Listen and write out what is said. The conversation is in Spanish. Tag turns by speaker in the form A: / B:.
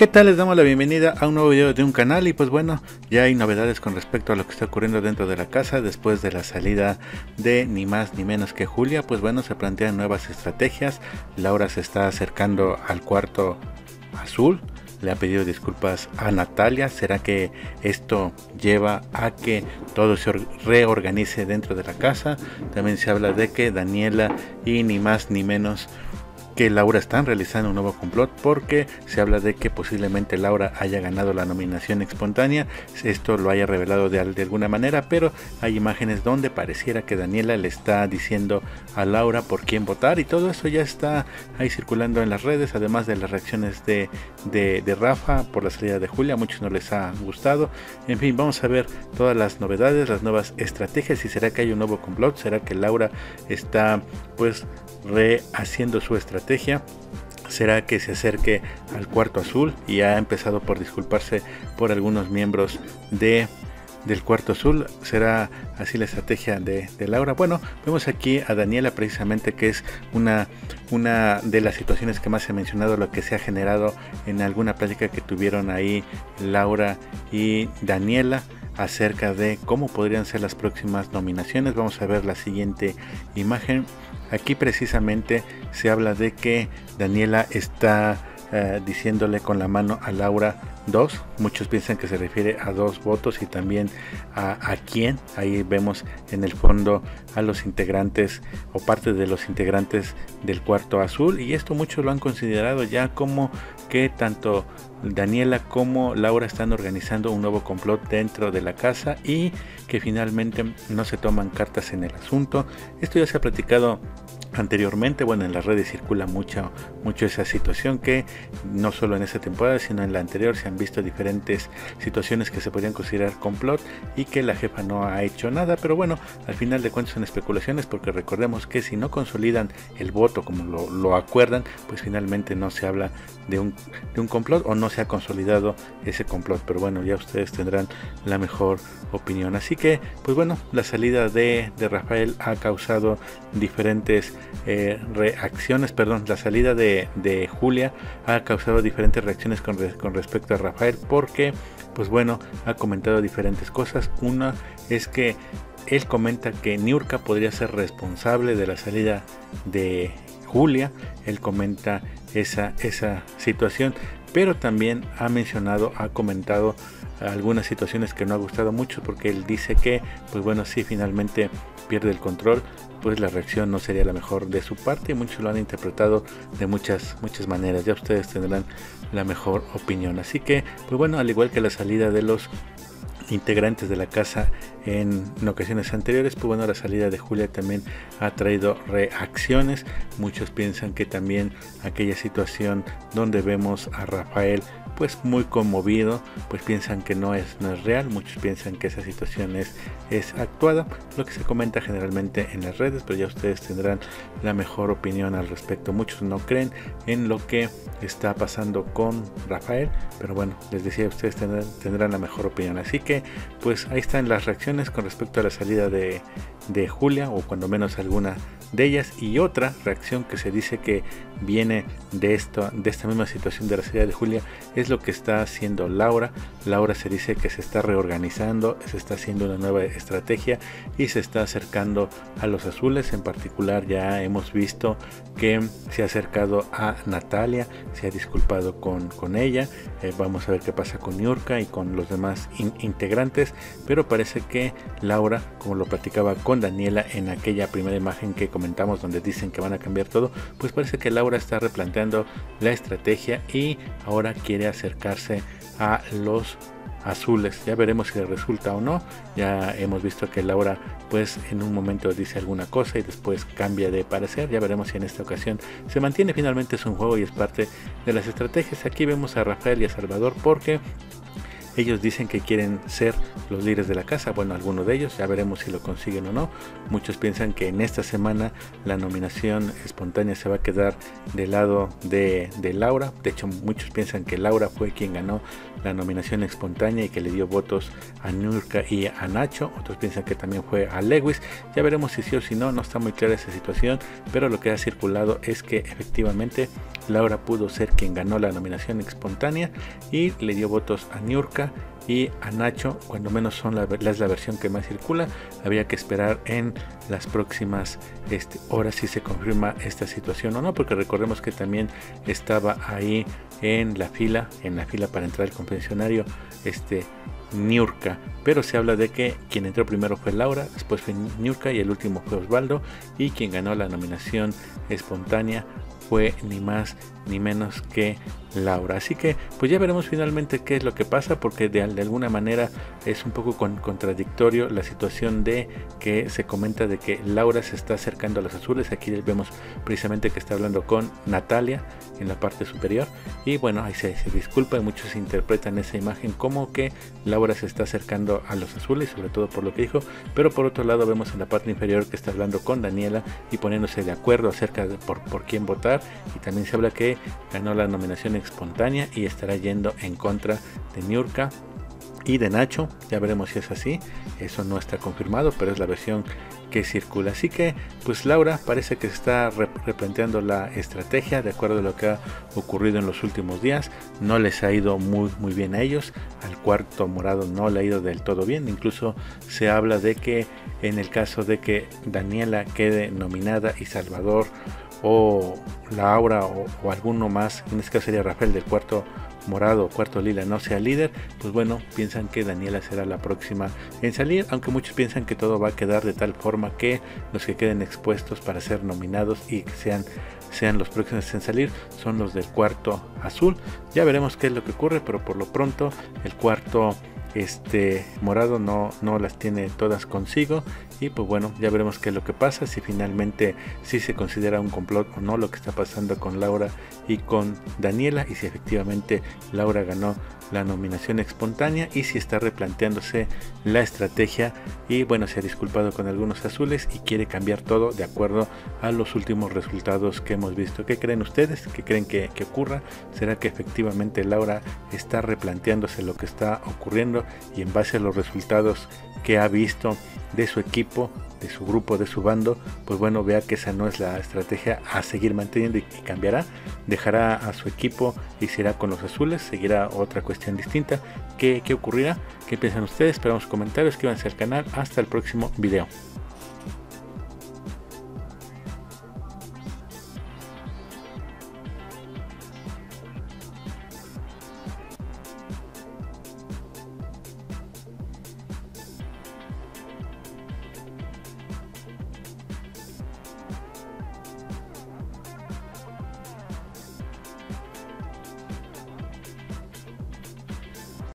A: ¿Qué tal? Les damos la bienvenida a un nuevo video de un canal y pues bueno, ya hay novedades con respecto a lo que está ocurriendo dentro de la casa después de la salida de ni más ni menos que Julia. Pues bueno, se plantean nuevas estrategias. Laura se está acercando al cuarto azul, le ha pedido disculpas a Natalia. ¿Será que esto lleva a que todo se reorganice dentro de la casa? También se habla de que Daniela y ni más ni menos que Laura están realizando un nuevo complot, porque se habla de que posiblemente Laura haya ganado la nominación espontánea. Esto lo haya revelado de alguna manera, pero hay imágenes donde pareciera que Daniela le está diciendo a Laura por quién votar, y todo eso ya está ahí circulando en las redes, además de las reacciones de Rafa por la salida de Julia. A muchos no les ha gustado. En fin, vamos a ver todas las novedades, las nuevas estrategias, y será que hay un nuevo complot, será que Laura está pues rehaciendo su estrategia. ¿Será que se acerque al cuarto azul? Y ha empezado por disculparse por algunos miembros del cuarto azul. ¿Será así la estrategia de Laura? Bueno, vemos aquí a Daniela precisamente, que es una de las situaciones que más se ha mencionado, lo que se ha generado en alguna plática que tuvieron ahí Laura y Daniela acerca de cómo podrían ser las próximas nominaciones. Vamos a ver la siguiente imagen. Aquí precisamente se habla de que Daniela está diciéndole con la mano a Laura 2. Muchos piensan que se refiere a 2 votos y también a quién. Ahí vemos en el fondo a los integrantes o parte de los integrantes del cuarto azul, y esto muchos lo han considerado ya como que tanto Daniela como Laura están organizando un nuevo complot dentro de la casa y que finalmente no se toman cartas en el asunto. Esto ya se ha platicado anteriormente. Bueno, en las redes circula mucho esa situación, que no solo en esta temporada sino en la anterior se han visto diferentes situaciones que se podrían considerar complot y que la jefa no ha hecho nada. Pero bueno, al final de cuentas son especulaciones, porque recordemos que si no consolidan el voto como lo acuerdan, pues finalmente no se habla de un complot, o no se ha consolidado ese complot. Pero bueno, ya ustedes tendrán la mejor opinión. Así que pues bueno, la salida de Rafael ha causado diferentes reacciones. Perdón, la salida de Julia ha causado diferentes reacciones con respecto a Rafael, porque pues bueno, ha comentado diferentes cosas. Una es que él comenta que Niurka podría ser responsable de la salida de Julia. Él comenta esa situación, pero también ha comentado algunas situaciones que no ha gustado mucho, porque él dice que pues bueno, si finalmente pierde el control, pues la reacción no sería la mejor de su parte, y muchos lo han interpretado de muchas maneras. Ya ustedes tendrán la mejor opinión. Así que pues bueno, al igual que la salida de los integrantes de la casa en ocasiones anteriores, pues bueno, la salida de Julia también ha traído reacciones. Muchos piensan que también aquella situación donde vemos a Rafael pues muy conmovido, pues piensan que no es real. Muchos piensan que esa situación es actuada, lo que se comenta generalmente en las redes, pero ya ustedes tendrán la mejor opinión al respecto. Muchos no creen en lo que está pasando con Rafael, pero bueno, les decía, ustedes tendrán la mejor opinión. Así que pues ahí están las reacciones con respecto a la salida de Julia, o cuando menos alguna de ellas. Y otra reacción que se dice que viene de esta misma situación de la salida de Julia es lo que está haciendo Laura. Laura se dice que se está reorganizando, se está haciendo una nueva estrategia y se está acercando a los azules. En particular, ya hemos visto que se ha acercado a Natalia, se ha disculpado con ella. Vamos a ver qué pasa con Niurka y con los demás integrantes, pero parece que Laura, como lo platicaba con Daniela en aquella primera imagen que comentamos donde dicen que van a cambiar todo, pues parece que Laura está replanteando la estrategia y ahora quiere acercarse a los azules. Ya veremos si le resulta o no. Ya hemos visto que Laura pues en un momento dice alguna cosa y después cambia de parecer. Ya veremos si en esta ocasión se mantiene. Finalmente es un juego y es parte de las estrategias. Aquí vemos a Rafael y a Salvador, porque ellos dicen que quieren ser los líderes de la casa. Bueno, algunos de ellos, ya veremos si lo consiguen o no. Muchos piensan que en esta semana la nominación espontánea se va a quedar del lado de Laura. De hecho, muchos piensan que Laura fue quien ganó la nominación espontánea y que le dio votos a Niurka y a Nacho. Otros piensan que también fue a Lewis. Ya veremos si sí o si no, no está muy clara esa situación, pero lo que ha circulado es que efectivamente Laura pudo ser quien ganó la nominación espontánea y le dio votos a Niurka y a Nacho, cuando menos es la versión que más circula. Habría que esperar en las próximas horas si se confirma esta situación o no, porque recordemos que también estaba ahí en la fila para entrar al confesionario Niurka, pero se habla de que quien entró primero fue Laura, después fue Niurka y el último fue Osvaldo, y quien ganó la nominación espontánea fue ni más ni menos que Laura. Así que pues ya veremos finalmente qué es lo que pasa, porque de alguna manera es un poco contradictorio la situación de que se comenta de que Laura se está acercando a los azules. Aquí vemos precisamente que está hablando con Natalia en la parte superior, y bueno, ahí se disculpa y muchos interpretan esa imagen como que Laura se está acercando a los azules, sobre todo por lo que dijo, pero por otro lado vemos en la parte inferior que está hablando con Daniela y poniéndose de acuerdo acerca de por quién votar, y también se habla que ganó la nominación espontánea y estará yendo en contra de Niurka y de Nacho. Ya veremos si es así, eso no está confirmado, pero es la versión que circula. Así que pues Laura parece que se está replanteando la estrategia de acuerdo a lo que ha ocurrido en los últimos días. No les ha ido muy bien a ellos, al cuarto morado no le ha ido del todo bien. Incluso se habla de que en el caso de que Daniela quede nominada y Salvador o Laura o alguno más, en este caso sería Rafael del cuarto morado o cuarto lila, no sea líder, pues bueno, piensan que Daniela será la próxima en salir, aunque muchos piensan que todo va a quedar de tal forma que los que queden expuestos para ser nominados y que sean los próximos en salir son los del cuarto azul. Ya veremos qué es lo que ocurre, pero por lo pronto el cuarto morado no las tiene todas consigo, y pues bueno, ya veremos qué es lo que pasa, si finalmente si se considera un complot o no lo que está pasando con Laura y con Daniela, y si efectivamente Laura ganó la nominación espontánea y si está replanteándose la estrategia, y bueno, se ha disculpado con algunos azules y quiere cambiar todo de acuerdo a los últimos resultados que hemos visto. ¿Qué creen ustedes? ¿Qué creen que ocurra? ¿Será que efectivamente Laura está replanteándose lo que está ocurriendo y en base a los resultados que ha visto de su equipo, de su grupo, de su bando, pues bueno, vea que esa no es la estrategia a seguir manteniendo y cambiará, dejará a su equipo y se irá con los azules, seguirá otra cuestión distinta? ¿Qué ocurrirá? ¿Qué piensan ustedes? Esperamos comentarios, suscríbanse al canal, hasta el próximo video.